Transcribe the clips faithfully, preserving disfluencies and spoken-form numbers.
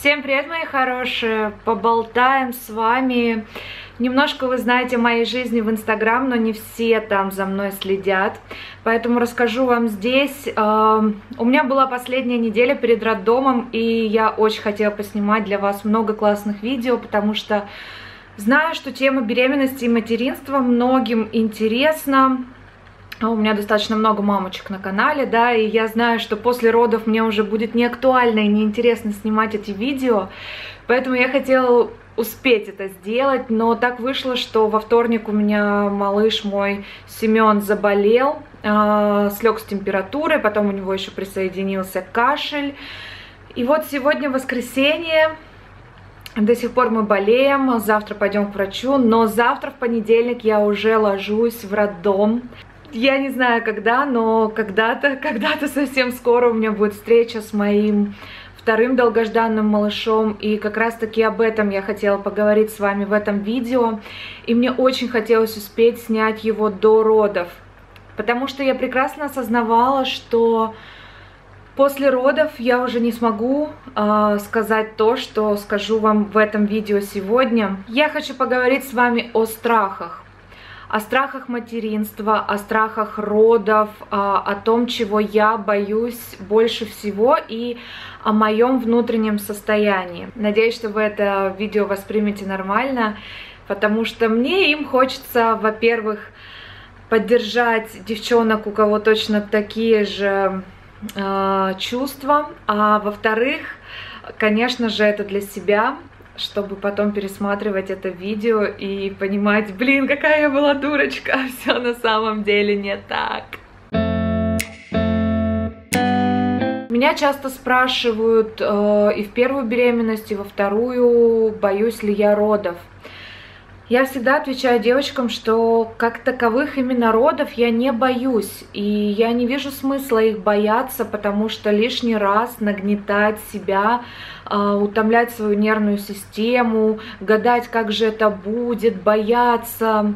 Всем привет, мои хорошие! Поболтаем с вами. Немножко вы знаете о моей жизни в Инстаграм, но не все там за мной следят. Поэтому расскажу вам здесь. У меня была последняя неделя перед роддомом, и я очень хотела поснимать для вас много классных видео, потому что знаю, что тема беременности и материнства многим интересна. У меня достаточно много мамочек на канале, да, и я знаю, что после родов мне уже будет не актуально и неинтересно снимать эти видео, поэтому я хотела успеть это сделать, но так вышло, что во вторник у меня малыш мой Семен заболел, э, слег с температурой, потом у него еще присоединился кашель, и вот сегодня воскресенье. До сих пор мы болеем, завтра пойдем к врачу, но завтра в понедельник я уже ложусь в роддом. Я не знаю когда, но когда-то, когда-то совсем скоро у меня будет встреча с моим вторым долгожданным малышом, и как раз таки об этом я хотела поговорить с вами в этом видео, и мне очень хотелось успеть снять его до родов, потому что я прекрасно осознавала, что после родов я уже не смогу э, сказать то, что скажу вам в этом видео сегодня. Я хочу поговорить с вами о страхах. О страхах материнства, о страхах родов, о том, чего я боюсь больше всего, и о моем внутреннем состоянии. Надеюсь, что вы это видео воспримете нормально, потому что мне им хочется, во-первых, поддержать девчонок, у кого точно такие же э, чувства, а во-вторых, конечно же, это для себя, чтобы потом пересматривать это видео и понимать, блин, какая я была дурочка, все на самом деле не так. Меня часто спрашивают э, и в первую беременность, и во вторую, боюсь ли я родов. Я всегда отвечаю девочкам, что как таковых именно родов я не боюсь, и я не вижу смысла их бояться, потому что лишний раз нагнетать себя, утомлять свою нервную систему, гадать, как же это будет, бояться.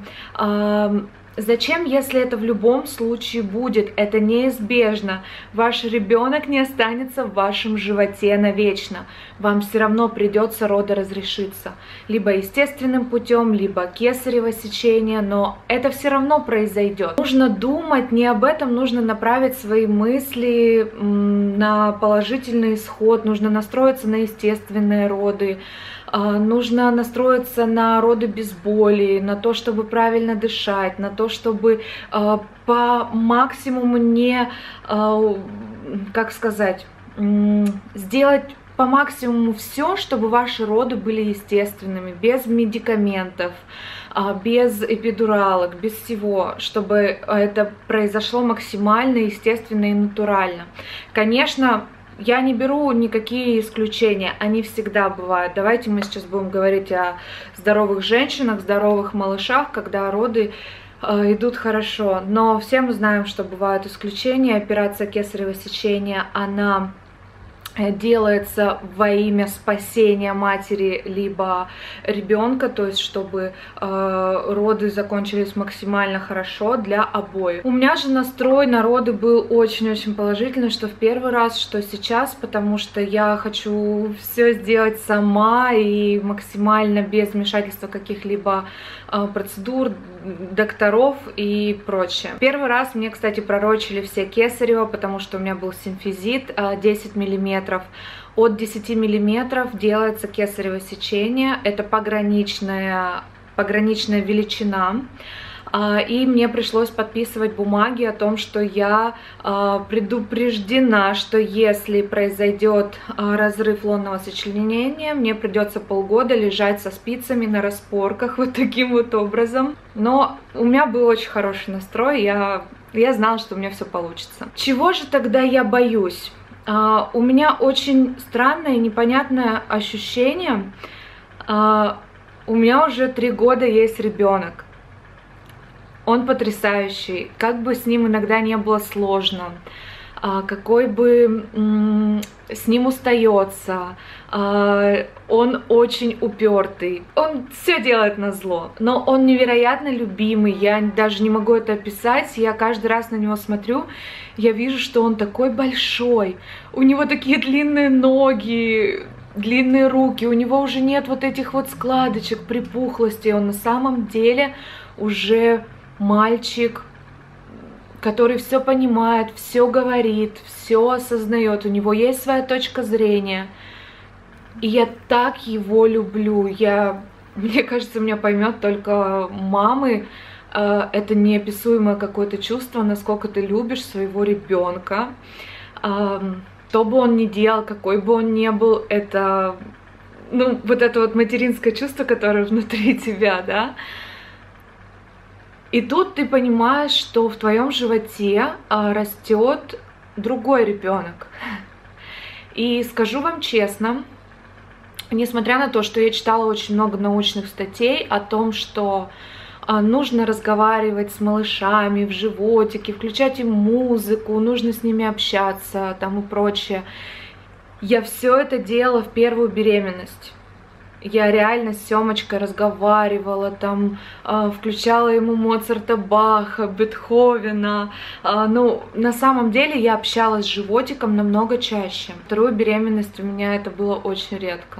Зачем, если это в любом случае будет? Это неизбежно. Ваш ребенок не останется в вашем животе навечно. Вам все равно придется родоразрешиться. Либо естественным путем, либо кесарево сечение, но это все равно произойдет. Нужно думать не об этом, нужно направить свои мысли на положительный исход, нужно настроиться на естественные роды. Нужно настроиться на роды без боли, на то, чтобы правильно дышать, на то, чтобы э, по максимуму не, э, как сказать, э, сделать по максимуму все, чтобы ваши роды были естественными, без медикаментов, э, без эпидуралок, без всего, чтобы это произошло максимально естественно и натурально. Конечно, я не беру никакие исключения, они всегда бывают. Давайте мы сейчас будем говорить о здоровых женщинах, здоровых малышах, когда роды э, идут хорошо. Но все мы знаем, что бывают исключения. Операция кесарево сечения, она делается во имя спасения матери либо ребенка, то есть чтобы э, роды закончились максимально хорошо для обоих. У меня же настрой на роды был очень-очень положительный, что в первый раз, что сейчас, потому что я хочу все сделать сама и максимально без вмешательства каких-либо э, процедур, докторов и прочее. Первый раз мне, кстати, пророчили все кесарево, потому что у меня был симфизит э, десять миллиметров. От десяти миллиметров делается кесарево сечение. Это пограничная, пограничная величина. И мне пришлось подписывать бумаги о том, что я предупреждена, что если произойдет разрыв лунного сочленения, мне придется полгода лежать со спицами на распорках, вот таким вот образом. Но у меня был очень хороший настрой, я, я знала, что у меня все получится. Чего же тогда я боюсь? Uh, у меня очень странное и непонятное ощущение. Uh, у меня уже три года есть ребенок. Он потрясающий. Как бы с ним иногда не было сложно, uh, какой бы um, с ним устается, uh, он очень упертый. Он все делает назло, но он невероятно любимый. Я даже не могу это описать. Я каждый раз на него смотрю. Я вижу, что он такой большой, у него такие длинные ноги, длинные руки, у него уже нет вот этих вот складочек, припухлостей, он на самом деле уже мальчик, который все понимает, все говорит, все осознает, у него есть своя точка зрения. И я так его люблю. Я, мне кажется, меня поймет только мамы. Это неописуемое какое-то чувство, насколько ты любишь своего ребенка. Что бы он ни делал, какой бы он ни был, это, ну, вот это вот материнское чувство, которое внутри тебя, да. И тут ты понимаешь, что в твоем животе растет другой ребенок. И скажу вам честно, несмотря на то, что я читала очень много научных статей о том, что нужно разговаривать с малышами в животике, включать им музыку, нужно с ними общаться там и прочее, я все это делала в первую беременность. Я реально с Семочкой разговаривала, там, э, включала ему Моцарта, Баха, Бетховена. Э, ну, на самом деле я общалась с животиком намного чаще. Вторую беременность у меня это было очень редко.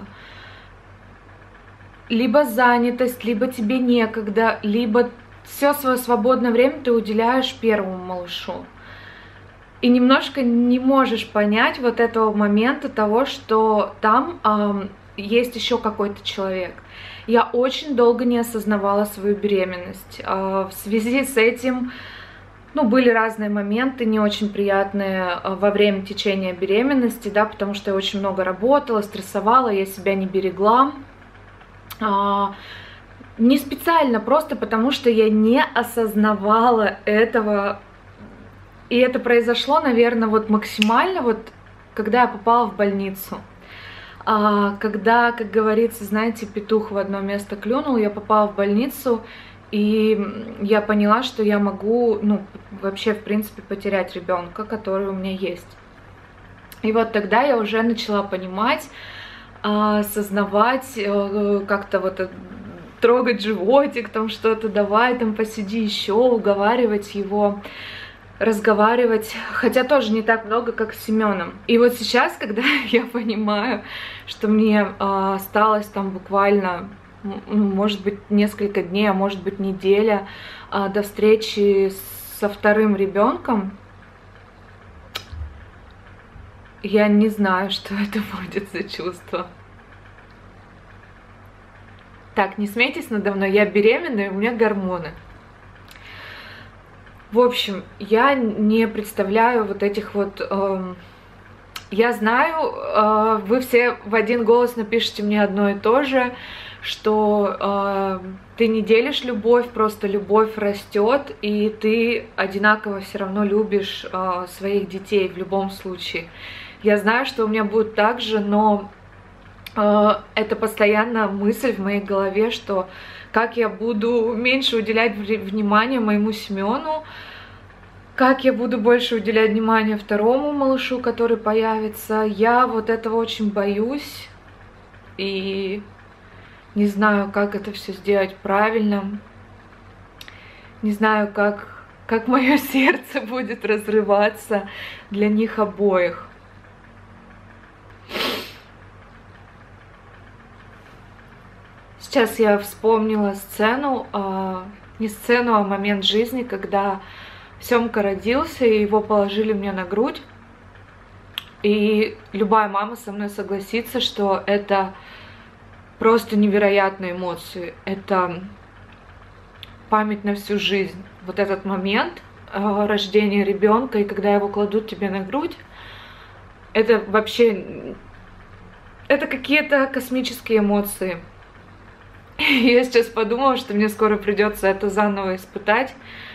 Либо занятость, либо тебе некогда, либо все свое свободное время ты уделяешь первому малышу. И немножко не можешь понять вот этого момента того, что там... Э, есть еще какой-то человек. Я очень долго не осознавала свою беременность. В связи с этим, ну, были разные моменты, не очень приятные во время течения беременности, да, потому что я очень много работала, стрессовала, я себя не берегла. Не специально, просто потому что я не осознавала этого. И это произошло, наверное, вот максимально, вот, когда я попала в больницу. Когда, как говорится, знаете, петух в одно место клюнул, я попала в больницу, и я поняла, что я могу, ну, вообще, в принципе, потерять ребенка, который у меня есть. И вот тогда я уже начала понимать, осознавать, как-то вот трогать животик, там что-то, давай, там посиди еще, уговаривать его, разговаривать, хотя тоже не так много, как с Семеном. И вот сейчас, когда я понимаю, что мне э, осталось там буквально, может быть, несколько дней, а может быть, неделя э, до встречи со вторым ребенком, я не знаю, что это будет за чувство. Так, не смейтесь надо мной, я беременная, у меня гормоны. В общем, я не представляю вот этих вот... Э, я знаю, э, вы все в один голос напишите мне одно и то же, что э, ты не делишь любовь, просто любовь растет, и ты одинаково все равно любишь э, своих детей в любом случае. Я знаю, что у меня будет так же, но э, это постоянно мысль в моей голове, что... как я буду меньше уделять внимания моему Семену, как я буду больше уделять внимания второму малышу, который появится. Я вот этого очень боюсь и не знаю, как это все сделать правильно. Не знаю, как, как мое сердце будет разрываться для них обоих. Сейчас я вспомнила сцену, э, не сцену, а момент жизни, когда Семка родился, и его положили мне на грудь. И любая мама со мной согласится, что это просто невероятные эмоции. Это память на всю жизнь. Вот этот момент э, рождения ребенка, и когда его кладут тебе на грудь, это вообще, это какие-то космические эмоции. Я сейчас подумала, что мне скоро придется это заново испытать.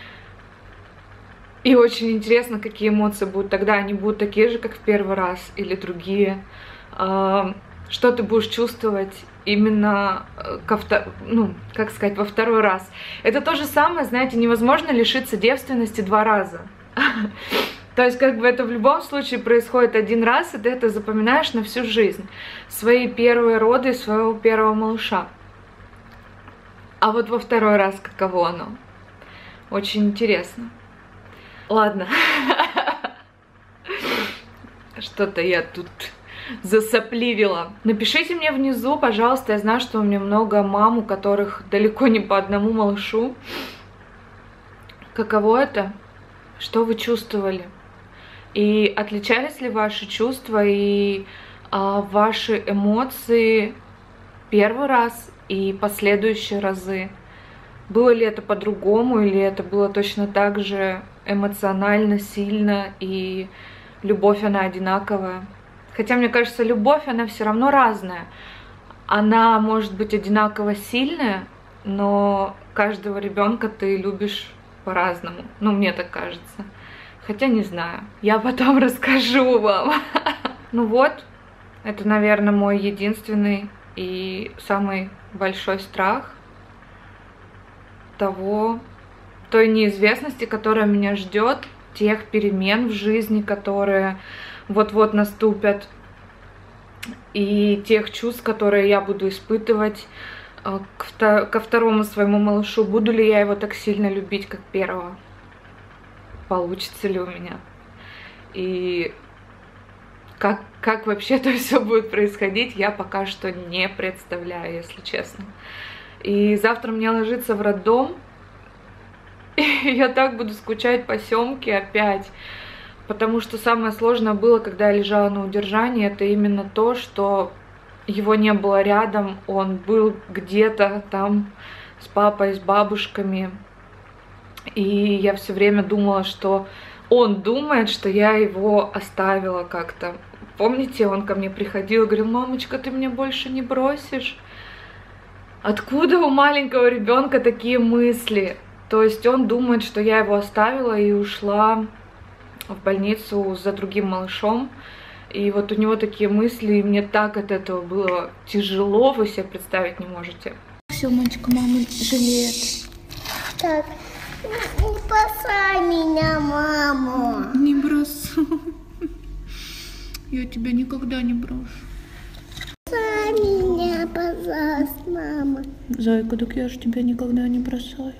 И очень интересно, какие эмоции будут тогда. Они будут такие же, как в первый раз, или другие. Что ты будешь чувствовать именно, ко втор... ну, как сказать, во второй раз. Это то же самое, знаете, невозможно лишиться девственности два раза. То есть, как бы это в любом случае происходит один раз, и ты это запоминаешь на всю жизнь. Свои первые роды, своего первого малыша. А вот во второй раз каково оно? Очень интересно. Ладно. Что-то я тут засопливила. Напишите мне внизу, пожалуйста, я знаю, что у меня много мам, у которых далеко не по одному малышу. Каково это? Что вы чувствовали? И отличались ли ваши чувства и а, ваши эмоции первый раз и последующие разы? Было ли это по-другому, или это было точно так же эмоционально, сильно, и любовь, она одинаковая? Хотя, мне кажется, любовь, она все равно разная. Она может быть одинаково сильная, но каждого ребенка ты любишь по-разному. Ну, мне так кажется. Хотя не знаю. Я потом расскажу вам. Ну вот, это, наверное, мой единственный и самый большой страх того, той неизвестности, которая меня ждет, тех перемен в жизни, которые вот-вот наступят, и тех чувств, которые я буду испытывать ко второму своему малышу. Буду ли я его так сильно любить, как первого? Получится ли у меня? И как, как вообще это все будет происходить, я пока что не представляю, если честно. И завтра мне ложиться в роддом, и я так буду скучать по Семке опять. Потому что самое сложное было, когда я лежала на удержании, это именно то, что его не было рядом, он был где-то там с папой, с бабушками. И я все время думала, что он думает, что я его оставила как-то. Помните, он ко мне приходил и говорил: мамочка, ты меня больше не бросишь? Откуда у маленького ребенка такие мысли? То есть он думает, что я его оставила и ушла в больницу за другим малышом. И вот у него такие мысли, и мне так от этого было тяжело, вы себе представить не можете. Семочка, мама жалеет. Так, не бросай меня, мама. Не бросай. Я тебя никогда не брошу. Бросай меня, пожалуйста, мама. Зайка, так я же тебя никогда не бросаю.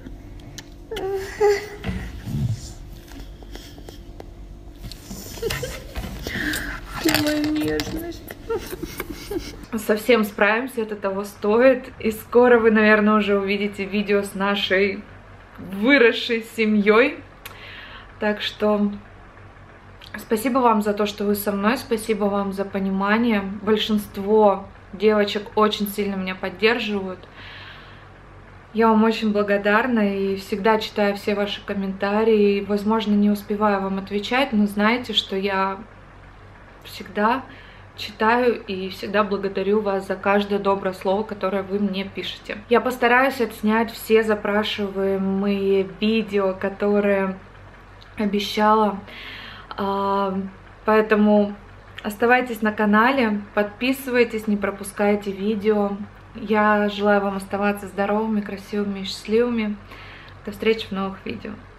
Ты моя нежность. Совсем справимся, это того стоит. И скоро вы, наверное, уже увидите видео с нашей выросшей семьей. Так что спасибо вам за то, что вы со мной. Спасибо вам за понимание. Большинство девочек очень сильно меня поддерживают. Я вам очень благодарна и всегда читаю все ваши комментарии. Возможно, не успеваю вам отвечать, но знайте, что я всегда читаю и всегда благодарю вас за каждое доброе слово, которое вы мне пишете. Я постараюсь отснять все запрашиваемые видео, которые обещала. Поэтому оставайтесь на канале, подписывайтесь, не пропускайте видео. Я желаю вам оставаться здоровыми, красивыми и счастливыми. До встречи в новых видео.